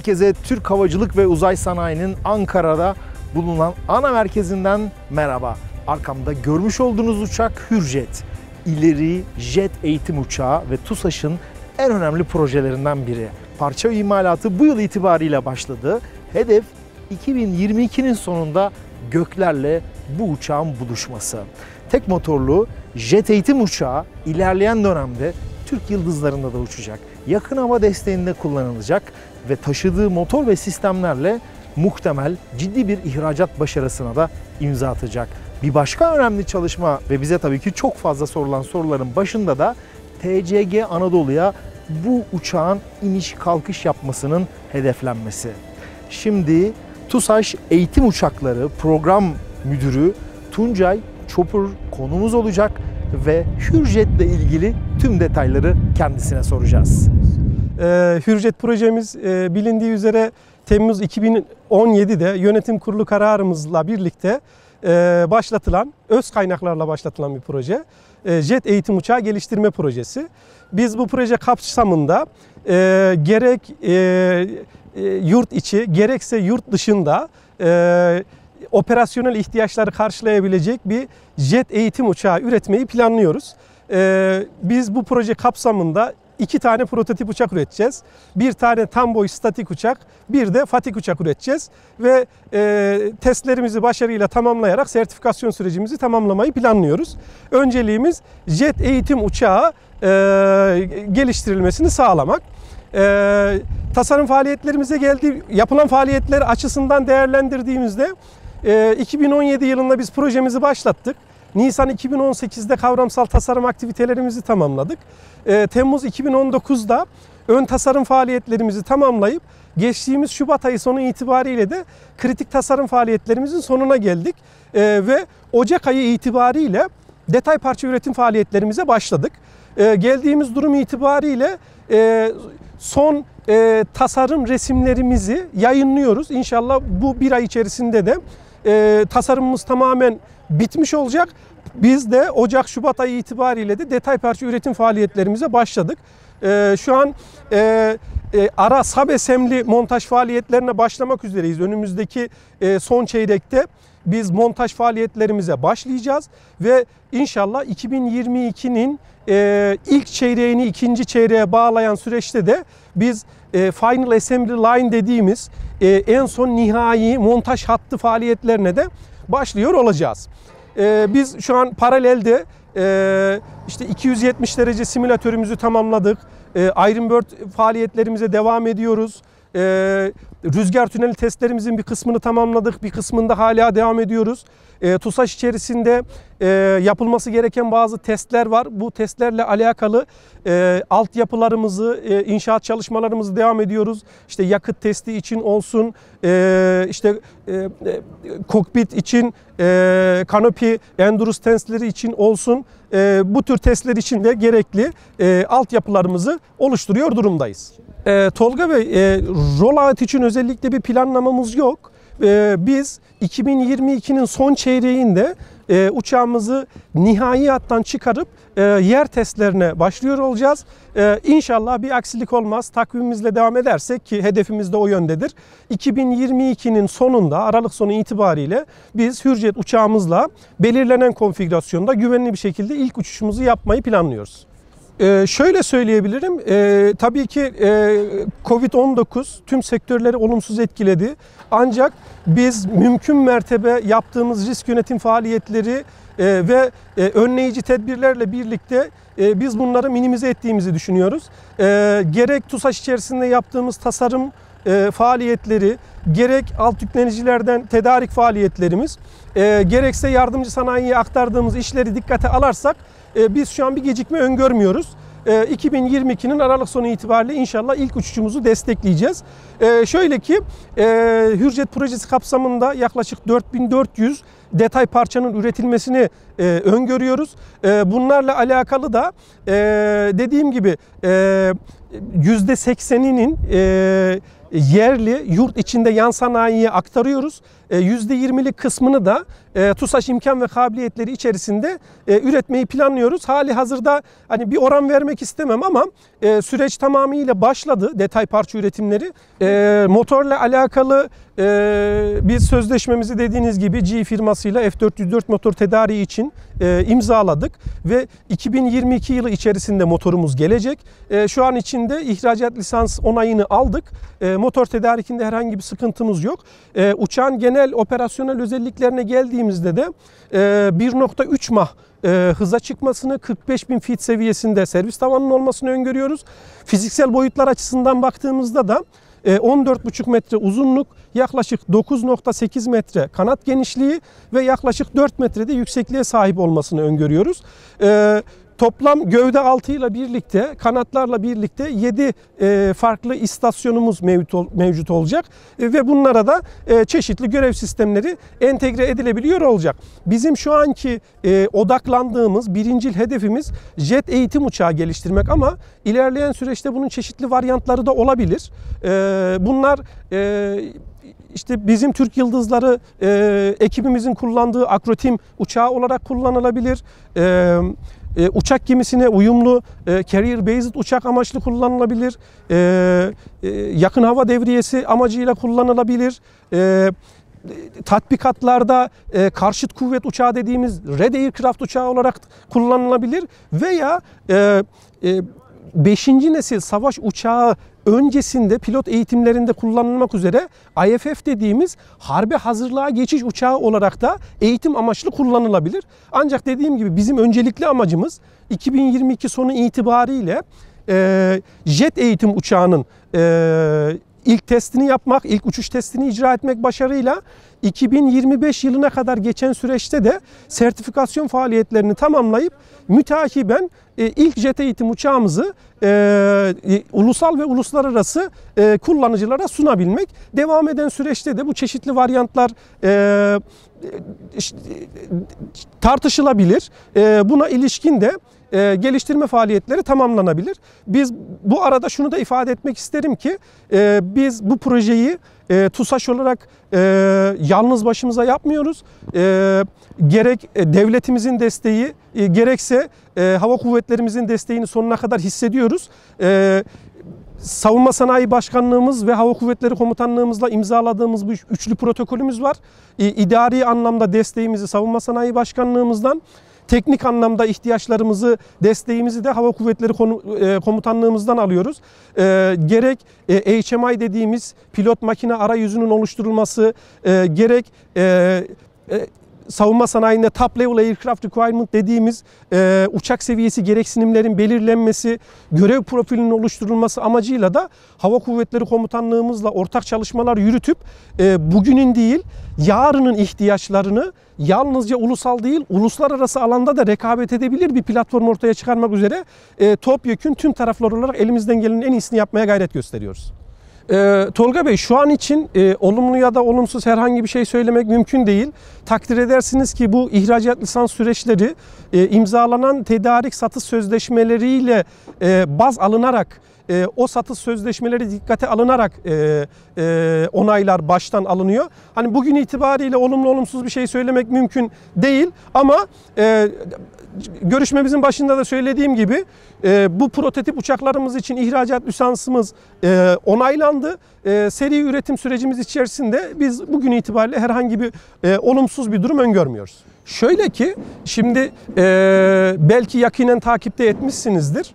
Herkese Türk Havacılık ve Uzay Sanayi'nin Ankara'da bulunan ana merkezinden merhaba. Arkamda görmüş olduğunuz uçak Hürjet. İleri jet eğitim uçağı ve TUSAŞ'ın en önemli projelerinden biri. Parça imalatı bu yıl itibariyle başladı. Hedef 2022'nin sonunda göklerle bu uçağın buluşması. Tek motorlu jet eğitim uçağı ilerleyen dönemde Türk yıldızlarında da uçacak. Yakın hava desteğinde kullanılacak ve taşıdığı motor ve sistemlerle muhtemel ciddi bir ihracat başarısına da imza atacak. Bir başka önemli çalışma ve bize tabii ki çok fazla sorulan soruların başında da TCG Anadolu'ya bu uçağın iniş kalkış yapmasının hedeflenmesi. Şimdi TUSAŞ Eğitim Uçakları Program Müdürü Tuncay Çopur konuğumuz olacak ve Hürjet'le ilgili tüm detayları kendisine soracağız. Hürjet projemiz bilindiği üzere Temmuz 2017'de yönetim kurulu kararımızla birlikte başlatılan, öz kaynaklarla başlatılan bir proje. Jet eğitim uçağı geliştirme projesi. Biz bu proje kapsamında gerek yurt içi gerekse yurt dışında operasyonel ihtiyaçları karşılayabilecek bir jet eğitim uçağı üretmeyi planlıyoruz. Biz bu proje kapsamında 2 tane prototip uçak üreteceğiz. 1 tane tam boy statik uçak, bir de fatik uçak üreteceğiz. Ve testlerimizi başarıyla tamamlayarak sertifikasyon sürecimizi tamamlamayı planlıyoruz. Önceliğimiz jet eğitim uçağı geliştirilmesini sağlamak. Tasarım faaliyetlerimize geldi. Yapılan faaliyetler açısından değerlendirdiğimizde 2017 yılında biz projemizi başlattık. Nisan 2018'de kavramsal tasarım aktivitelerimizi tamamladık. Temmuz 2019'da ön tasarım faaliyetlerimizi tamamlayıp geçtiğimiz Şubat ayı sonu itibariyle de kritik tasarım faaliyetlerimizin sonuna geldik. Ve Ocak ayı itibariyle detay parça üretim faaliyetlerimize başladık. Geldiğimiz durum itibariyle son tasarım resimlerimizi yayınlıyoruz. İnşallah bu bir ay içerisinde de tasarımımız tamamen bitmiş olacak. Biz de Ocak-Şubat ayı itibariyle de detay parça üretim faaliyetlerimize başladık. Şu an ara subassembly montaj faaliyetlerine başlamak üzereyiz. Önümüzdeki son çeyrekte biz montaj faaliyetlerimize başlayacağız ve inşallah 2022'nin ilk çeyreğini ikinci çeyreğe bağlayan süreçte de biz final assembly line dediğimiz en son nihai montaj hattı faaliyetlerine de başlıyor olacağız. Biz şu an paralelde işte 270 derece simülatörümüzü tamamladık. Iron Bird faaliyetlerimize devam ediyoruz. Rüzgar tüneli testlerimizin bir kısmını tamamladık. Bir kısmında hala devam ediyoruz. TUSAŞ içerisinde yapılması gereken bazı testler var. Bu testlerle alakalı altyapılarımızı, inşaat çalışmalarımızı devam ediyoruz. İşte yakıt testi için olsun, işte kokpit için, kanopi, endurance testleri için olsun. Bu tür testler için de gerekli altyapılarımızı oluşturuyor durumdayız. Tolga Bey, rollout için özellikle bir planlamamız yok. Biz 2022'nin son çeyreğinde uçağımızı nihai hattan çıkarıp yer testlerine başlıyor olacağız. İnşallah bir aksilik olmaz. Takvimimizle devam edersek ki hedefimiz de o yöndedir. 2022'nin sonunda Aralık sonu itibariyle biz Hürjet uçağımızla belirlenen konfigürasyonda güvenli bir şekilde ilk uçuşumuzu yapmayı planlıyoruz. Şöyle söyleyebilirim, tabii ki Covid-19 tüm sektörleri olumsuz etkiledi. Ancak biz mümkün mertebe yaptığımız risk yönetim faaliyetleri ve önleyici tedbirlerle birlikte biz bunları minimize ettiğimizi düşünüyoruz. Gerek TUSAŞ içerisinde yaptığımız tasarım faaliyetleri, gerek alt yüklenicilerden tedarik faaliyetlerimiz, gerekse yardımcı sanayiye aktardığımız işleri dikkate alırsak biz şu an bir gecikme öngörmüyoruz. 2022'nin Aralık sonu itibariyle inşallah ilk uçuşumuzu destekleyeceğiz. Şöyle ki Hürjet projesi kapsamında yaklaşık 4400 detay parçanın üretilmesini öngörüyoruz. Bunlarla alakalı da dediğim gibi %80'inin yerli, yurt içinde yan sanayiye aktarıyoruz. %20'lik kısmını da TUSAŞ imkan ve kabiliyetleri içerisinde üretmeyi planlıyoruz. Hali hazırda hani bir oran vermek istemem ama süreç tamamıyla başladı, detay parça üretimleri. Motorla alakalı biz sözleşmemizi dediğiniz gibi GE firmasıyla F404 motor tedariği için imzaladık ve 2022 yılı içerisinde motorumuz gelecek. Şu an içinde ihracat lisans onayını aldık. Motor tedarikinde herhangi bir sıkıntımız yok. Uçağın genel operasyonel özelliklerine geldiğimizde de 1.3 mah hıza çıkmasını, 45.000 feet seviyesinde servis tavanının olmasını öngörüyoruz. Fiziksel boyutlar açısından baktığımızda da 14,5 metre uzunluk, yaklaşık 9,8 metre kanat genişliği ve yaklaşık 4 metrede yüksekliğe sahip olmasını öngörüyoruz. Toplam gövde altıyla birlikte, kanatlarla birlikte 7 farklı istasyonumuz mevcut olacak ve bunlara da çeşitli görev sistemleri entegre edilebiliyor olacak. Bizim şu anki odaklandığımız birincil hedefimiz jet eğitim uçağı geliştirmek ama ilerleyen süreçte bunun çeşitli varyantları da olabilir. Bunlar İşte bizim Türk Yıldızları ekibimizin kullandığı akrotim uçağı olarak kullanılabilir. Uçak gemisine uyumlu carrier based uçak amaçlı kullanılabilir. Yakın hava devriyesi amacıyla kullanılabilir. Tatbikatlarda karşıt kuvvet uçağı dediğimiz Red Aircraft uçağı olarak kullanılabilir veya 5. nesil savaş uçağı öncesinde pilot eğitimlerinde kullanılmak üzere IFF dediğimiz harbe hazırlığa geçiş uçağı olarak da eğitim amaçlı kullanılabilir. Ancak dediğim gibi bizim öncelikli amacımız 2022 sonu itibariyle jet eğitim uçağının ilk testini yapmak, ilk uçuş testini icra etmek başarıyla 2025 yılına kadar geçen süreçte de sertifikasyon faaliyetlerini tamamlayıp mütakiben ilk jet eğitim uçağımızı ulusal ve uluslararası kullanıcılara sunabilmek. Devam eden süreçte de bu çeşitli varyantlar tartışılabilir. Buna ilişkin de geliştirme faaliyetleri tamamlanabilir. Biz bu arada şunu da ifade etmek isterim ki biz bu projeyi TUSAŞ olarak yalnız başımıza yapmıyoruz. Gerek devletimizin desteği gerekse hava kuvvetlerimizin desteğini sonuna kadar hissediyoruz. Savunma Sanayi Başkanlığımız ve Hava Kuvvetleri Komutanlığımızla imzaladığımız bu üçlü protokolümüz var. İdari anlamda desteğimizi Savunma Sanayi Başkanlığımızdan, teknik anlamda ihtiyaçlarımızı, desteğimizi de Hava Kuvvetleri Komutanlığımızdan alıyoruz. Gerek HMI dediğimiz pilot makine arayüzünün oluşturulması, gerek savunma sanayinde top level aircraft requirement dediğimiz uçak seviyesi gereksinimlerin belirlenmesi, görev profilinin oluşturulması amacıyla da Hava Kuvvetleri Komutanlığımızla ortak çalışmalar yürütüp bugünün değil, yarının ihtiyaçlarını yalnızca ulusal değil, uluslararası alanda da rekabet edebilir bir platform ortaya çıkarmak üzere topyekün tüm taraflar olarak elimizden gelenin en iyisini yapmaya gayret gösteriyoruz. Tolga Bey, şu an için olumlu ya da olumsuz herhangi bir şey söylemek mümkün değil. Takdir edersiniz ki bu ihracat lisans süreçleri imzalanan tedarik satış sözleşmeleriyle baz alınarak, o satış sözleşmeleri dikkate alınarak onaylar baştan alınıyor. Hani bugün itibariyle olumlu olumsuz bir şey söylemek mümkün değil ama görüşmemizin başında da söylediğim gibi bu prototip uçaklarımız için ihracat lisansımız onaylandı. Seri üretim sürecimiz içerisinde biz bugün itibariyle herhangi bir olumsuz bir durum öngörmüyoruz. Şöyle ki şimdi belki yakinen takipte etmişsinizdir.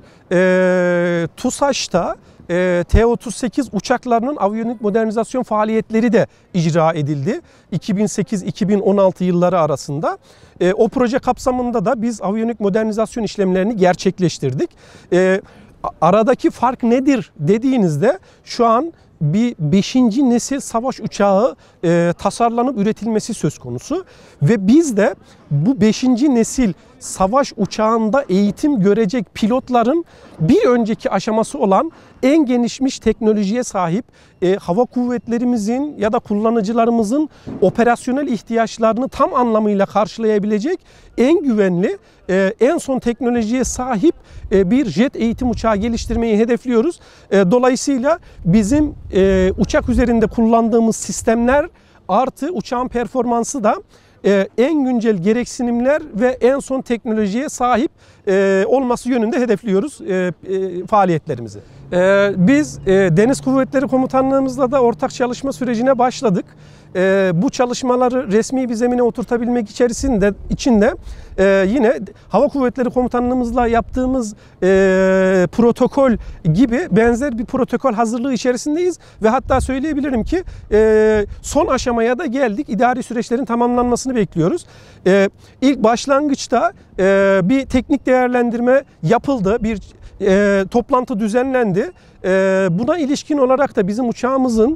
TUSAŞ'ta T-38 uçaklarının aviyonik modernizasyon faaliyetleri de icra edildi 2008-2016 yılları arasında. O proje kapsamında da biz aviyonik modernizasyon işlemlerini gerçekleştirdik. Aradaki fark nedir dediğinizde şu an bir 5. nesil savaş uçağı tasarlanıp üretilmesi söz konusu ve biz de bu 5. nesil savaş uçağında eğitim görecek pilotların bir önceki aşaması olan en gelişmiş teknolojiye sahip hava kuvvetlerimizin ya da kullanıcılarımızın operasyonel ihtiyaçlarını tam anlamıyla karşılayabilecek en güvenli, en son teknolojiye sahip bir jet eğitim uçağı geliştirmeyi hedefliyoruz. Dolayısıyla bizim uçak üzerinde kullandığımız sistemler artı uçağın performansı da en güncel gereksinimler ve en son teknolojiye sahip olması yönünde hedefliyoruz faaliyetlerimizi. Biz Deniz Kuvvetleri Komutanlığımızla da ortak çalışma sürecine başladık. Bu çalışmaları resmi bir zemine oturtabilmek içinde yine Hava Kuvvetleri Komutanlığımızla yaptığımız protokol gibi benzer bir protokol hazırlığı içerisindeyiz ve hatta söyleyebilirim ki son aşamaya da geldik. İdari süreçlerin tamamlanmasını bekliyoruz. İlk başlangıçta bir teknik değerlendirme yapıldı, bir toplantı düzenlendi. Buna ilişkin olarak da bizim uçağımızın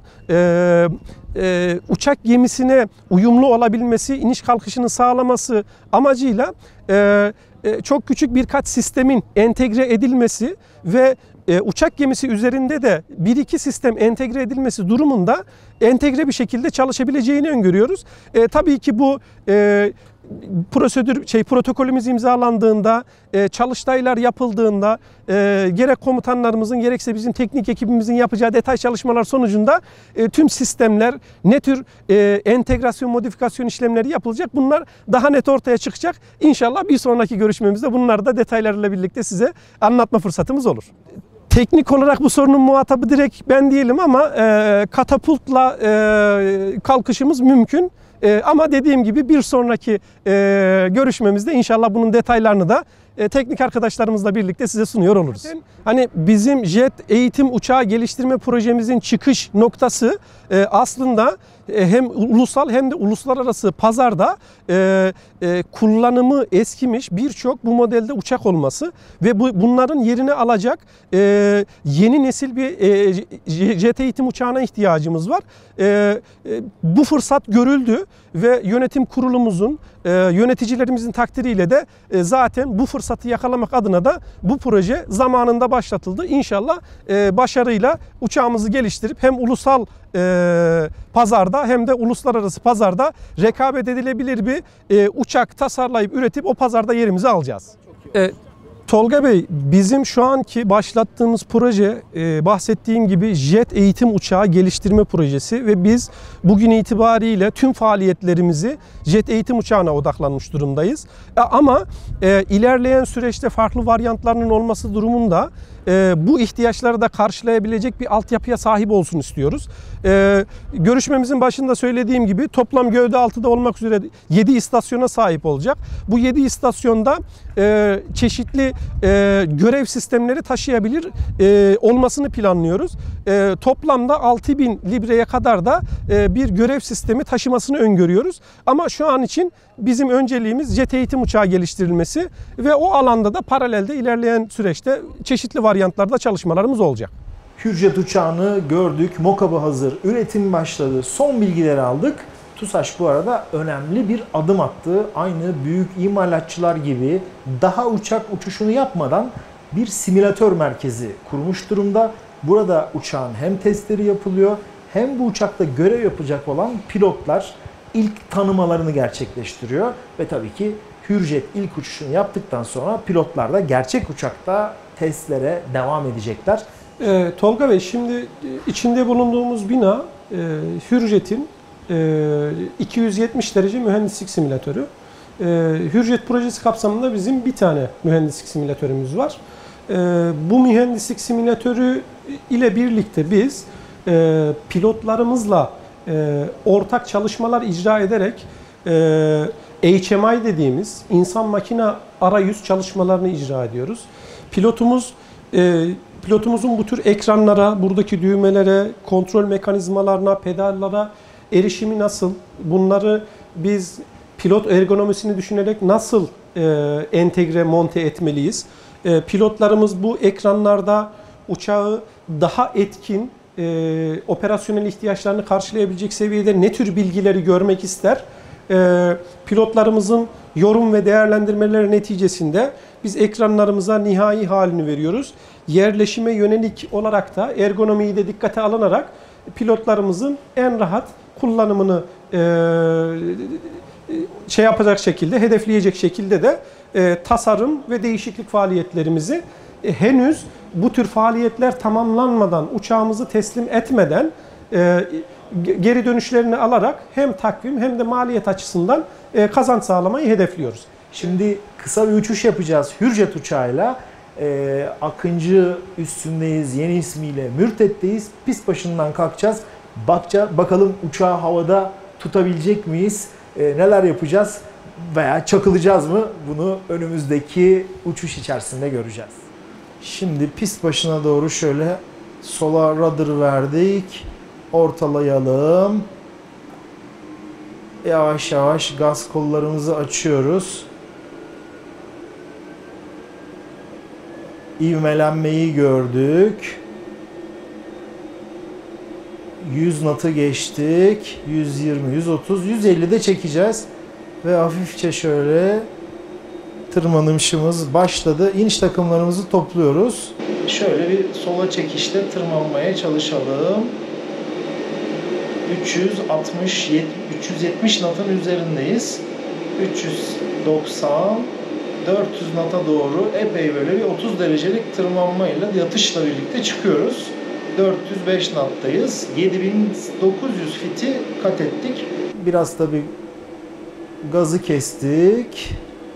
uçak gemisine uyumlu olabilmesi, iniş kalkışını sağlaması amacıyla çok küçük birkaç sistemin entegre edilmesi ve uçak gemisi üzerinde de bir iki sistem entegre edilmesi durumunda entegre bir şekilde çalışabileceğini öngörüyoruz. Tabii ki bu protokolümüz imzalandığında, çalıştaylar yapıldığında gerek komutanlarımızın gerekse bizim teknik ekibimizin yapacağı detay çalışmalar sonucunda tüm sistemler ne tür entegrasyon, modifikasyon işlemleri yapılacak, bunlar daha net ortaya çıkacak. İnşallah bir sonraki görüşmemizde bunları da detaylarıyla birlikte size anlatma fırsatımız olur. Teknik olarak bu sorunun muhatabı direkt ben değilim ama katapultla kalkışımız mümkün. Ama dediğim gibi bir sonraki görüşmemizde inşallah bunun detaylarını da teknik arkadaşlarımızla birlikte size sunuyor oluruz. Hani bizim jet eğitim uçağı geliştirme projemizin çıkış noktası aslında hem ulusal hem de uluslararası pazarda kullanımı eskimiş birçok bu modelde uçak olması ve bunların yerini alacak yeni nesil bir jet eğitim uçağına ihtiyacımız var. Bu fırsat görüldü ve yönetim kurulumuzun, yöneticilerimizin takdiriyle de zaten bu fırsatı yakalamak adına da bu proje zamanında başlatıldı. İnşallah başarıyla uçağımızı geliştirip hem ulusal pazarda hem de uluslararası pazarda rekabet edilebilir bir uçak tasarlayıp üretip o pazarda yerimizi alacağız. Tolga Bey, bizim şu anki başlattığımız proje bahsettiğim gibi jet eğitim uçağı geliştirme projesi ve biz bugün itibariyle tüm faaliyetlerimizi jet eğitim uçağına odaklanmış durumdayız. Ama ilerleyen süreçte farklı varyantlarının olması durumunda bu ihtiyaçları da karşılayabilecek bir altyapıya sahip olsun istiyoruz. Görüşmemizin başında söylediğim gibi toplam gövde altıda olmak üzere 7 istasyona sahip olacak. Bu 7 istasyonda çeşitli görev sistemleri taşıyabilir olmasını planlıyoruz. Toplamda 6000 libreye kadar da bir görev sistemi taşımasını öngörüyoruz. Ama şu an için bizim önceliğimiz jet eğitim uçağı geliştirilmesi ve o alanda da paralelde ilerleyen süreçte çeşitli varyantlarda çalışmalarımız olacak. Hürjet uçağını gördük, mockup'ı hazır, üretim başladı, son bilgileri aldık. TUSAŞ bu arada önemli bir adım attı. Aynı büyük imalatçılar gibi daha uçak uçuşunu yapmadan bir simülatör merkezi kurmuş durumda. Burada uçağın hem testleri yapılıyor hem bu uçakta görev yapacak olan pilotlar ilk tanımalarını gerçekleştiriyor. Ve tabii ki Hürjet ilk uçuşunu yaptıktan sonra pilotlar da gerçek uçakta testlere devam edecekler. Tolga Bey, şimdi içinde bulunduğumuz bina Hürjet'in 270 derece mühendislik simülatörü. Hürjet projesi kapsamında bizim bir tane mühendislik simülatörümüz var. Bu mühendislik simülatörü ile birlikte biz pilotlarımızla ortak çalışmalar icra ederek HMI dediğimiz insan makine arayüz çalışmalarını icra ediyoruz. Pilotumuzun bu tür ekranlara, buradaki düğmelere, kontrol mekanizmalarına, pedallara erişimi nasıl? Bunları biz pilot ergonomisini düşünerek nasıl entegre, monte etmeliyiz? Pilotlarımız bu ekranlarda uçağı daha etkin, operasyonel ihtiyaçlarını karşılayabilecek seviyede ne tür bilgileri görmek ister? pilotlarımızın yorum ve değerlendirmeleri neticesinde biz ekranlarımıza nihai halini veriyoruz. Yerleşime yönelik olarak da ergonomiyi de dikkate alınarak pilotlarımızın en rahat kullanımını yapacak şekilde, hedefleyecek şekilde de tasarım ve değişiklik faaliyetlerimizi henüz bu tür faaliyetler tamamlanmadan, uçağımızı teslim etmeden geri dönüşlerini alarak hem takvim hem de maliyet açısından kazanç sağlamayı hedefliyoruz. Şimdi kısa bir uçuş yapacağız Hürjet uçağıyla. Akıncı üstündeyiz, yeni ismiyle Mürtet'teyiz. Pist başından kalkacağız. Bakalım uçağı havada tutabilecek miyiz? Neler yapacağız veya çakılacağız mı? Bunu önümüzdeki uçuş içerisinde göreceğiz. Şimdi pist başına doğru şöyle sola rudder verdik. Ortalayalım. Yavaş yavaş gaz kollarımızı açıyoruz. İvmelenmeyi gördük. 100 knot'ı geçtik. 120, 130, 150'de çekeceğiz. Ve hafifçe şöyle tırmanışımız başladı. İniş takımlarımızı topluyoruz. Şöyle bir sola çekişte tırmanmaya çalışalım. 370 knot'un üzerindeyiz. 390, 400 knot'a doğru epey böyle bir 30 derecelik tırmanmayla, yatışla birlikte çıkıyoruz. 405 knot'tayız. 7900 fiti kat ettik. Biraz tabii gazı kestik.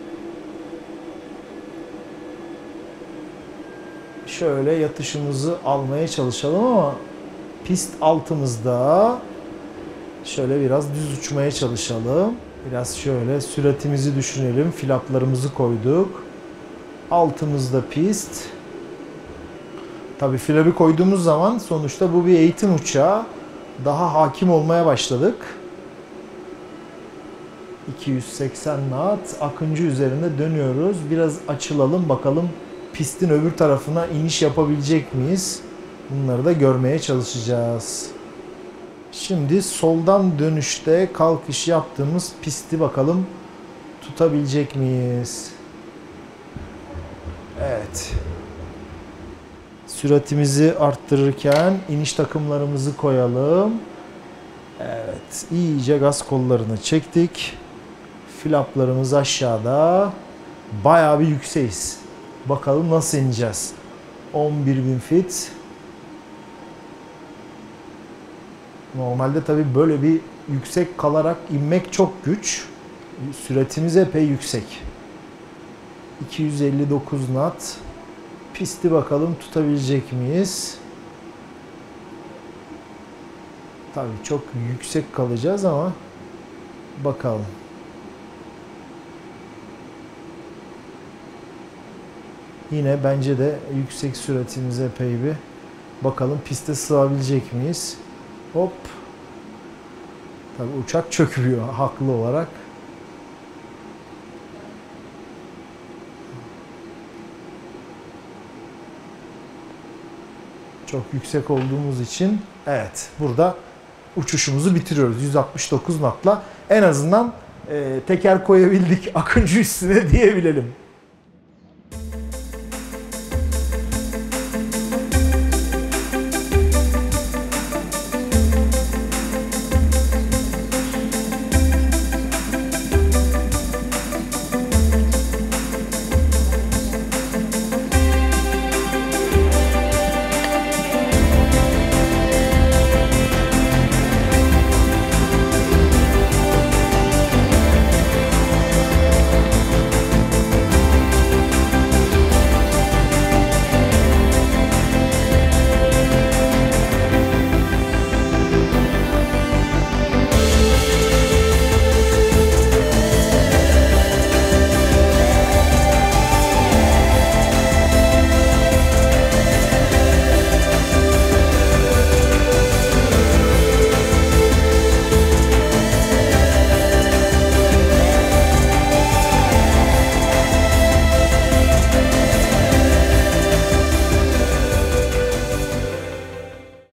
Şöyle yatışımızı almaya çalışalım ama pist altımızda. Şöyle biraz düz uçmaya çalışalım. Biraz şöyle süratimizi düşünelim. Flaplarımızı koyduk. Altımızda pist. Tabii flapı koyduğumuz zaman sonuçta bu bir eğitim uçağı. Daha hakim olmaya başladık. 280 knot. Akıncı üzerinde dönüyoruz. Biraz açılalım bakalım pistin öbür tarafına iniş yapabilecek miyiz? Bunları da görmeye çalışacağız. Şimdi soldan dönüşte kalkış yaptığımız pisti bakalım tutabilecek miyiz? Evet. Süratimizi arttırırken iniş takımlarımızı koyalım. Evet. İyice gaz kollarını çektik. Flaplarımız aşağıda. Bayağı bir yükseğiz. Bakalım nasıl ineceğiz? 11.000 fit. Normalde tabii böyle bir yüksek kalarak inmek çok güç. Süratimiz epey yüksek. 259 knot. Pisti bakalım tutabilecek miyiz? Tabii çok yüksek kalacağız ama bakalım. Yine bence de yüksek süratimize epey bir bakalım piste sığabilecek miyiz? Hop. Tabii uçak çöküyor haklı olarak. Çok yüksek olduğumuz için evet burada uçuşumuzu bitiriyoruz 169 knot'la. En azından teker koyabildik Akıncı üstüne diyebilelim.